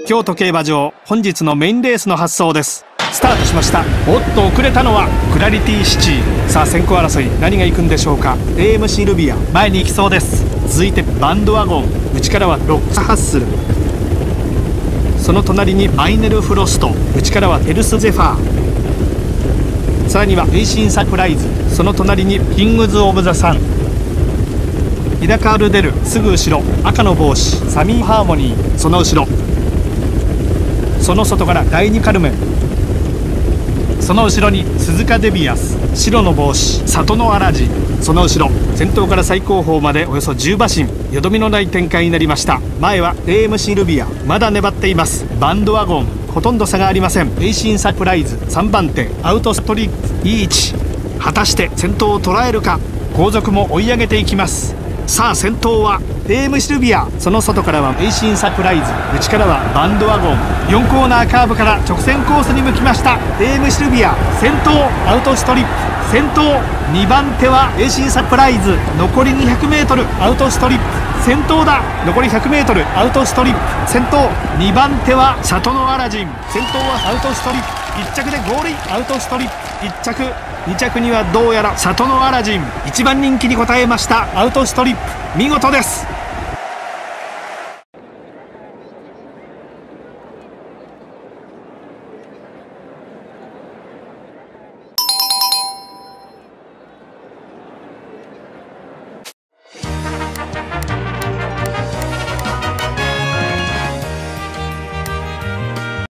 京都競馬場、本日のメインレースの発走です。スタートしました。おっと遅れたのはクラリティシティ。さあ先行争い何が行くんでしょうか。 AM シルビア前に行きそうです。続いてバンドワゴン、内からはロックハッスル、その隣にマイネルフロスト、内からはエルスゼファー、さらにはエイシンサプライズ、その隣にキングズ・オブ・ザ・サン、イダカール・デル、すぐ後ろ赤の帽子サミー・ハーモニー、その後ろ、その外から第2カルメン、その後ろに鈴鹿デビアス、白の帽子里のアラジン、その後ろ先頭から最後方までおよそ10馬身、よどみのない展開になりました。前は AM シルビアまだ粘っています。バンドワゴンほとんど差がありません。エイシンサプライズ3番手アウトストリップいい位置、果たして先頭を捉えるか。後続も追い上げていきます。さあ先頭は AM シルビア、その外からはエイシンサプライズ、内からはバンドワゴン、4コーナーカーブから直線コースに向きました。 AM シルビア先頭、アウトストリップ先頭、2番手はエイシンサプライズ、残り 200m アウトストリップ先頭だ、残り 100m アウトストリップ先頭、2番手は里のアラジン、先頭はアウトストリップ、1着でゴールインアウトストリップ1着、2着にはどうやら里のアラジン、1番人気に応えました。アウトストリップ見事です。